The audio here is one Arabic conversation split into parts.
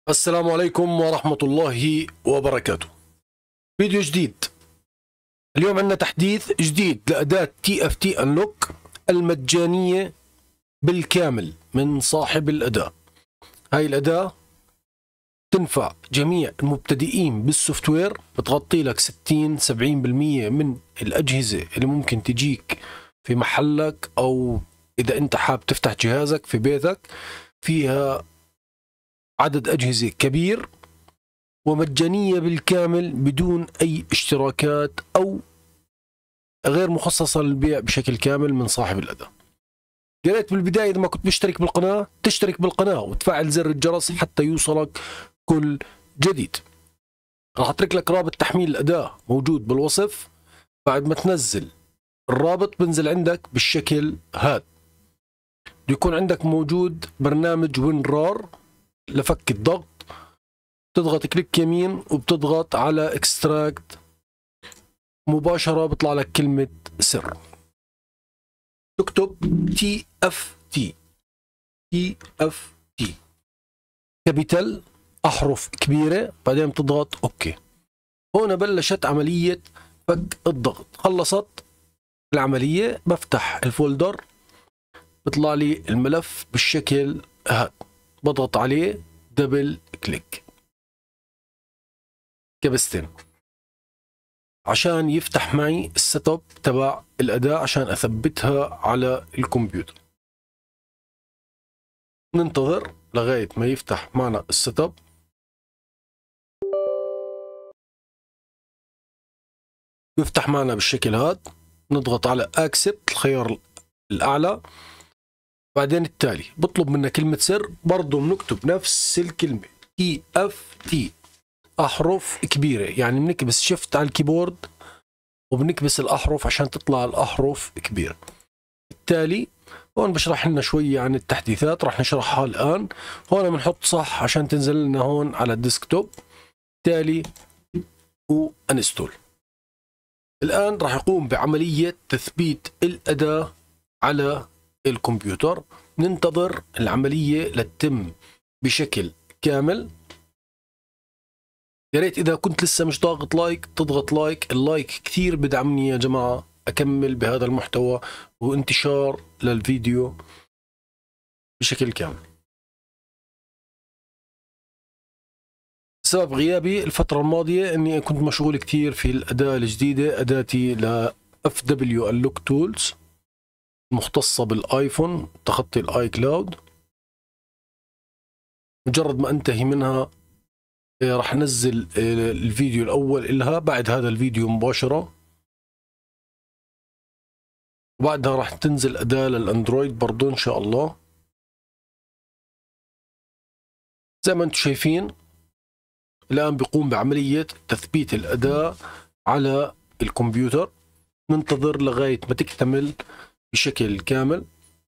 السلام عليكم ورحمة الله وبركاته. فيديو جديد. اليوم عندنا تحديث جديد لأداة TFT Unlock المجانية بالكامل من صاحب الأداة. هاي الأداة تنفع جميع المبتدئين بالسوفت وير، بتغطي لك 60-70% من الأجهزة اللي ممكن تجيك في محلك، أو إذا أنت حاب تفتح جهازك في بيتك. فيها عدد أجهزة كبير ومجانية بالكامل بدون أي اشتراكات أو غير مخصصة للبيع بشكل كامل من صاحب الأداة. يا ريت بالبداية إذا ما كنت مشترك بالقناة تشترك بالقناة وتفعل زر الجرس حتى يوصلك كل جديد. راح أترك لك رابط تحميل الأداة موجود بالوصف. بعد ما تنزل الرابط بنزل عندك بالشكل هذا. بيكون عندك موجود برنامج WinRAR لفك الضغط. تضغط كليك يمين وبتضغط على اكستراكت، مباشرة بيطلع لك كلمة سر. تكتب TFT كابيتال، أحرف كبيرة، بعدين بتضغط أوكي. هون بلشت عملية فك الضغط. خلصت العملية بفتح الفولدر، بيطلع لي الملف بالشكل هذا. بضغط عليه دبل كليك كبستين عشان يفتح معي السيت اب تبع الأداة عشان أثبتها على الكمبيوتر. ننتظر لغاية ما يفتح معنا السيت اب. يفتح معنا بالشكل هذا. نضغط على اكسبت الخيار الأعلى. بعدين التالي بطلب منا كلمة سر، برضو بنكتب نفس الكلمة TFT أحرف كبيرة، يعني بنكبس شيفت على الكيبورد وبنكبس الأحرف عشان تطلع الأحرف كبيرة. التالي هون بشرح لنا شوية عن التحديثات، راح نشرحها الآن. هون بنحط صح عشان تنزل لنا هون على الديسكتوب. تالي وانستول. الآن راح يقوم بعملية تثبيت الأداة على الكمبيوتر. ننتظر العملية لتتم بشكل كامل. يا ريت إذا كنت لسه مش ضاغط لايك تضغط لايك. اللايك كثير بدعمني يا جماعة أكمل بهذا المحتوى وانتشار للفيديو بشكل كامل. سبب غيابي الفترة الماضية اني كنت مشغول كثير في الأداة الجديدة، أداتي ل FW Unlock Tools مختصة بالايفون، تخطي الاي كلاود. مجرد ما انتهي منها راح انزل الفيديو الاول إلها بعد هذا الفيديو مباشرة، وبعدها راح تنزل أداة للأندرويد برضو إن شاء الله. زي ما انتم شايفين الآن بيقوم بعملية تثبيت الأداة على الكمبيوتر. ننتظر لغاية ما تكتمل بشكل كامل.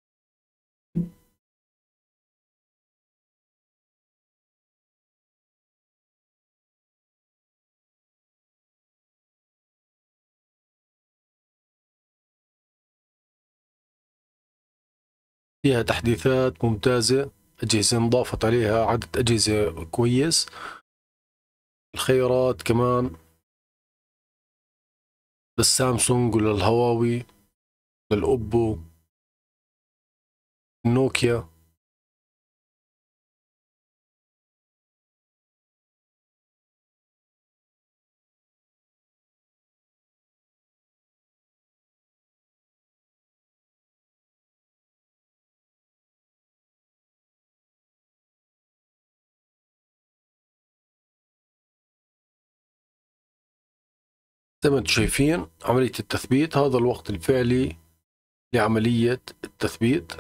فيها تحديثات ممتازة، أجهزة انضافت عليها عدد أجهزة كويس. الخيارات كمان للسامسونج وللهواوي، للأوبو، نوكيا. زي ما انتم شايفين عملية التثبيت، هذا الوقت الفعلي لعملية التثبيت.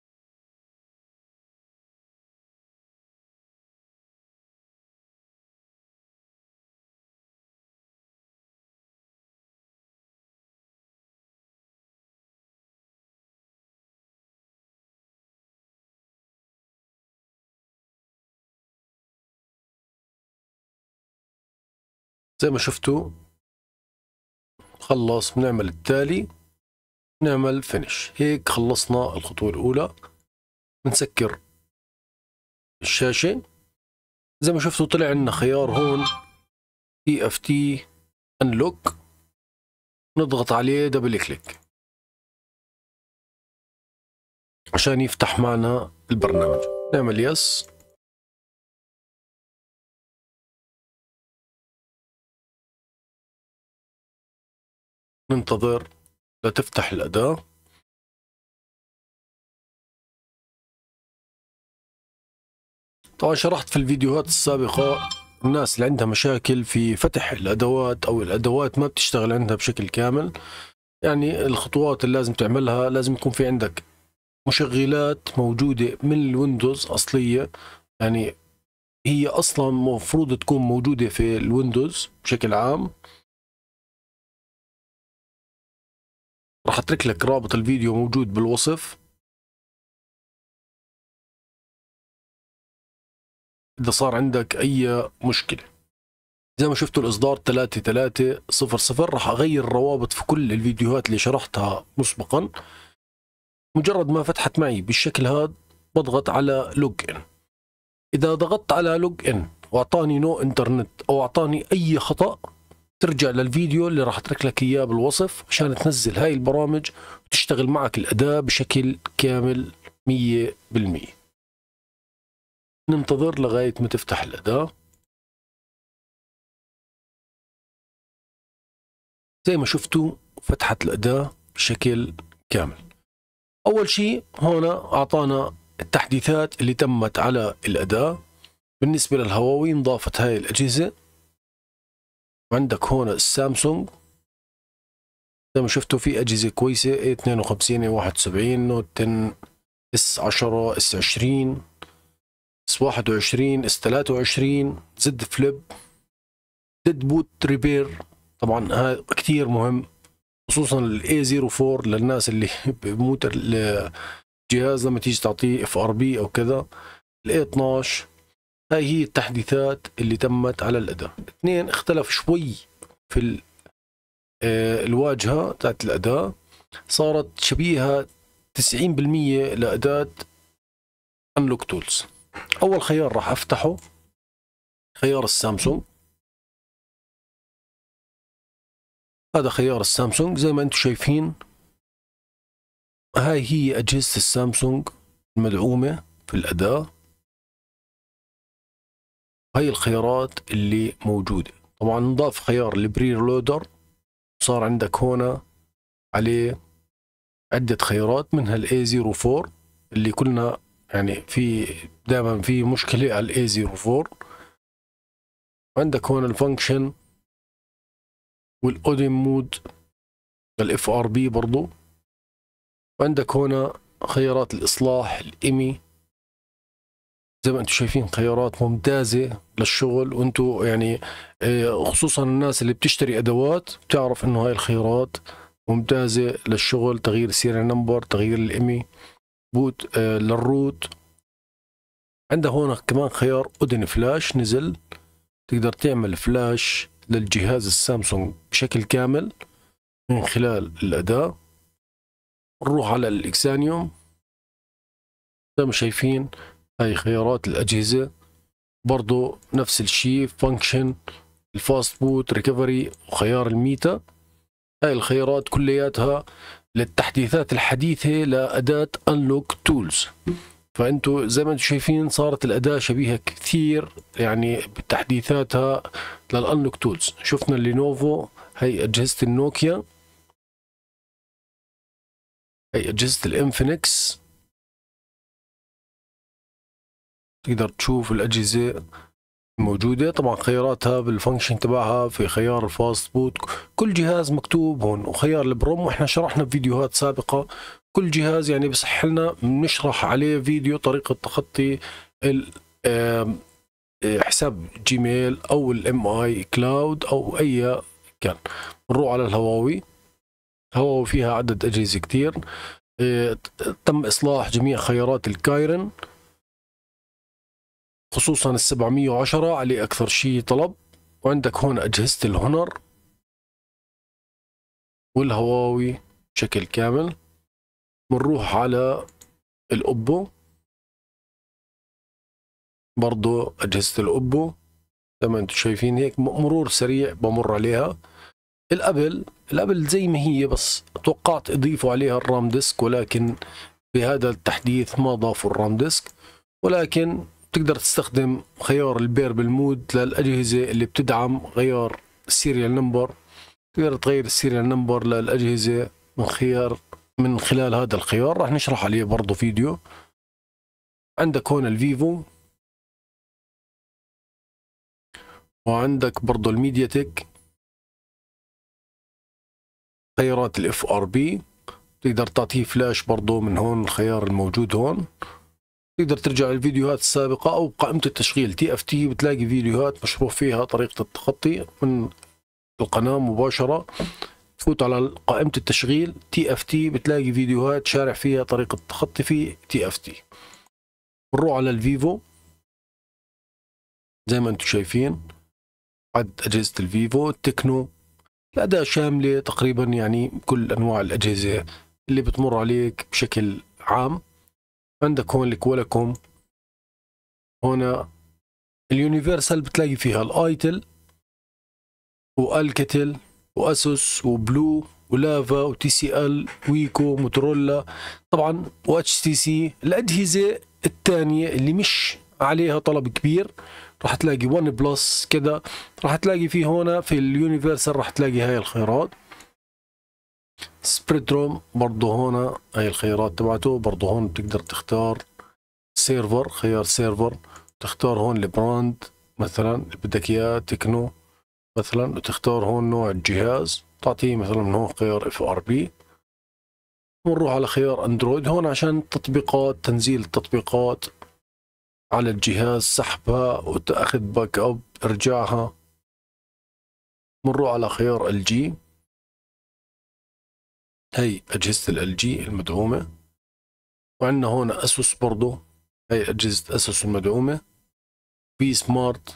زي ما شفتوا خلص. بنعمل التالي، نعمل فينش. هيك خلصنا الخطوة الأولى. بنسكر الشاشة. زي ما شفتوا طلع لنا خيار هون TFT Unlock، نضغط عليه دبل كليك عشان يفتح معنا البرنامج. نعمل يس. ننتظر لتفتح الأداة. طبعا شرحت في الفيديوهات السابقة الناس اللي عندها مشاكل في فتح الأدوات أو الأدوات ما بتشتغل عندها بشكل كامل، يعني الخطوات اللي لازم تعملها، لازم يكون في عندك مشغلات موجودة من الويندوز أصلية، يعني هي أصلا مفروض تكون موجودة في الويندوز بشكل عام. راح أترك لك رابط الفيديو موجود بالوصف إذا صار عندك أي مشكلة. زي ما شفتوا الإصدار 3300، راح أغير الروابط في كل الفيديوهات اللي شرحتها مسبقا. مجرد ما فتحت معي بالشكل هذا بضغط على لوج إن. إذا ضغطت على لوج إن وأعطاني نو إنترنت أو أعطاني أي خطأ، ترجع للفيديو اللي راح أترك لك إياه بالوصف عشان تنزل هاي البرامج وتشتغل معك الأداة بشكل كامل 100%. ننتظر لغاية ما تفتح الأداة. زي ما شفتوا فتحت الأداة بشكل كامل. أول شيء هنا أعطانا التحديثات اللي تمت على الأداة. بالنسبة للهواوي انضافت هاي الأجهزة، وعندك هنا السامسونج زي ما شفتوا في أجهزة كويسة A52 A71 نوت 10 S10 S20 S21 S23 زد فليب ديد بوت ريبير. طبعا هذا كثير مهم، خصوصا ال A04 للناس اللي بموت الجهاز لما تيجي تعطيه FRB أو كذا. ال A12. هاي هي التحديثات اللي تمت على الأداة. اثنين، اختلف شوي في الواجهة تاعت الأداة، صارت شبيهة 90% لأداة Unlock Tools. أول خيار راح أفتحه خيار السامسونج. هذا خيار السامسونج زي ما أنتم شايفين. هاي هي أجهزة السامسونج المدعومة في الأداة. هاي الخيارات اللي موجودة. طبعا نضاف خيار البري لودر، صار عندك هنا عليه عدة خيارات منها ال A04 اللي كلنا يعني في دائما في مشكلة على ال A04. عندك هون الفانكشن والاوديم مود الاف ار بي برضو. وعندك هنا خيارات الاصلاح الامي. زي ما انتم شايفين خيارات ممتازة للشغل، وانتم يعني خصوصا الناس اللي بتشتري ادوات بتعرف انه هاي الخيارات ممتازة للشغل. تغيير السيريال نمبر، تغيير الامي، بوت للروت. عندك هون كمان خيار اودن فلاش نزل، تقدر تعمل فلاش للجهاز السامسونج بشكل كامل من خلال الأداة. نروح على الإكسانيوم زي ما شايفين. هاي خيارات الأجهزة برضو نفس الشيء، فانكشن، الفاست بوت، ريكفري، وخيار الميتا. هاي الخيارات كلياتها للتحديثات الحديثة لأداة Unlock Tools. فأنتوا زي ما انتم شايفين صارت الأداة شبيهة كثير يعني بتحديثاتها للأنلوك تولز. شفنا اللينوفو، هي أجهزة النوكيا، هي أجهزة الإنفينكس. تقدر تشوف الأجهزة موجودة. طبعا خياراتها بالفانكشن تبعها في خيار الفاست بوت، كل جهاز مكتوب هون، وخيار البروم. واحنا شرحنا بفيديوهات سابقة كل جهاز يعني بصح لنا بنشرح عليه فيديو طريقة تخطي حساب جيميل او الام اي كلاود او اي كان. نروح على الهواوي. هواوي فيها عدد اجهزه كثير. تم اصلاح جميع خيارات الكايرن، خصوصا ال 710 عليه اكثر شيء طلب. وعندك هون اجهزه الهونر والهواوي بشكل كامل. بنروح على الاوبو. برضو أجهزة الأوبو زي ما انتم شايفين هيك مرور سريع بمر عليها. الابل زي ما هي، بس توقعت يضيفوا عليها الرام ديسك، ولكن بهذا التحديث ما ضافوا الرام ديسك. ولكن تقدر تستخدم خيار البيربل مود للأجهزة اللي بتدعم غيار السيريال نمبر. تقدر تغير السيريال نمبر للأجهزة من خلال هذا الخيار، راح نشرح عليه برضه فيديو. عندك هون الفيفو، وعندك برضه الميديا تك، خيارات الاف ار بي، تقدر تعطيه فلاش برضه من هون الخيار الموجود هون. تقدر ترجع للفيديوهات السابقة أو قائمة التشغيل تي اف تي، بتلاقي فيديوهات مشروح فيها طريقة التخطي من القناة مباشرة. تفوت على قائمة التشغيل تي اف تي، بتلاقي فيديوهات شارح فيها طريقة التخطي في تي اف تي. بنروح على الفيفو زي ما انتم شايفين، عد أجهزة الفيفو. التكنو الأداة شاملة تقريبا، يعني كل أنواع الأجهزة اللي بتمر عليك بشكل عام. عندك هون الكوالكوم، هنا اليونيفرسال بتلاقي فيها الايتل والكتل واسوس وبلو ولافا وتي سي ال ويكو موتورولا طبعا واتش تي سي. الاجهزه الثانيه اللي مش عليها طلب كبير راح تلاقي ون بلس كذا، راح تلاقي فيه هنا في اليونيفرسال راح تلاقي هاي الخيارات. سبريدروم برضه هنا هاي الخيارات تبعته. برضه هون بتقدر تختار سيرفر، خيار سيرفر، تختار هون البراند مثلا اللي بدك اياه تكنو مثلا، وتختار هون نوع الجهاز، تعطيه مثلا من هون خيار اف ار بي. ونروح على خيار اندرويد هون عشان التطبيقات، تنزيل التطبيقات على الجهاز، سحبها وتاخذ باك اب ارجاعها. بنروح على خيار ال جي، هي اجهزه ال جي المدعومه. وعندنا هون اسوس برضه، هي اجهزه اسوس المدعومه. في سمارت،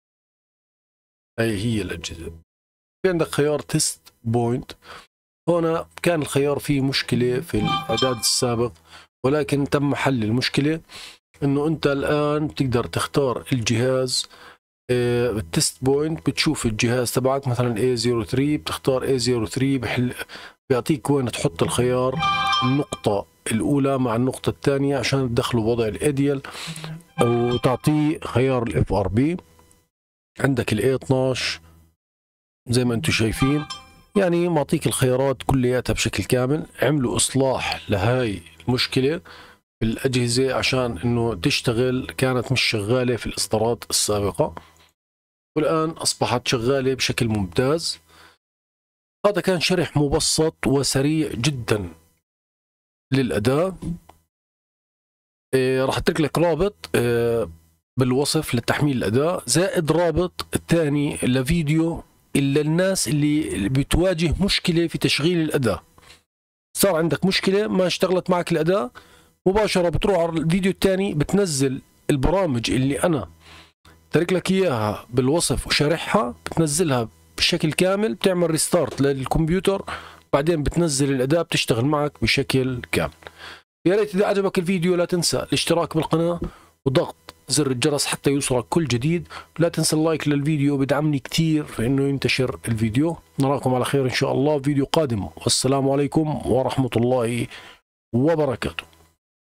هي الأجهزة. في عندك خيار تيست بوينت، هنا كان الخيار فيه مشكلة في الإعداد السابق، ولكن تم حل المشكلة. إنه أنت الآن تقدر تختار الجهاز التيست بوينت، بتشوف الجهاز تبعك مثلا A03، بتختار A03 بيعطيك وين تحط الخيار النقطة الأولى مع النقطة الثانية عشان تدخله بوضع الأديال، وتعطيه خيار الاف ار بي. عندك الاي 12 زي ما انتم شايفين، يعني معطيك الخيارات كلياتها بشكل كامل. عملوا اصلاح لهاي المشكله في الاجهزه عشان انه تشتغل، كانت مش شغاله في الاصدارات السابقه والان اصبحت شغاله بشكل ممتاز. هذا كان شرح مبسط وسريع جدا للاداء. راح اترك لك رابط بالوصف لتحميل الاداء، زائد رابط ثاني لفيديو إلا الناس اللي بتواجه مشكلة في تشغيل الأداة. صار عندك مشكلة ما اشتغلت معك الأداة، مباشرة بتروح على الفيديو الثاني، بتنزل البرامج اللي أنا ترك لك إياها بالوصف وشارحها، بتنزلها بشكل كامل، بتعمل ريستارت للكمبيوتر، بعدين بتنزل الأداة بتشتغل معك بشكل كامل. يا ريت إذا عجبك الفيديو لا تنسى الاشتراك بالقناة وضغط زر الجرس حتى يوصلك كل جديد. لا تنسى اللايك للفيديو، بدعمني كثير في انه ينتشر الفيديو. نراكم على خير ان شاء الله فيديو قادم، والسلام عليكم ورحمة الله وبركاته.